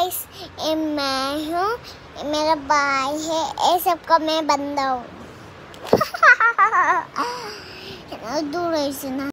Guys, ये मैं हूँ, ये मेरा भाई है, ये सबका मैं बंदा हूँ। दूर ऐसे ना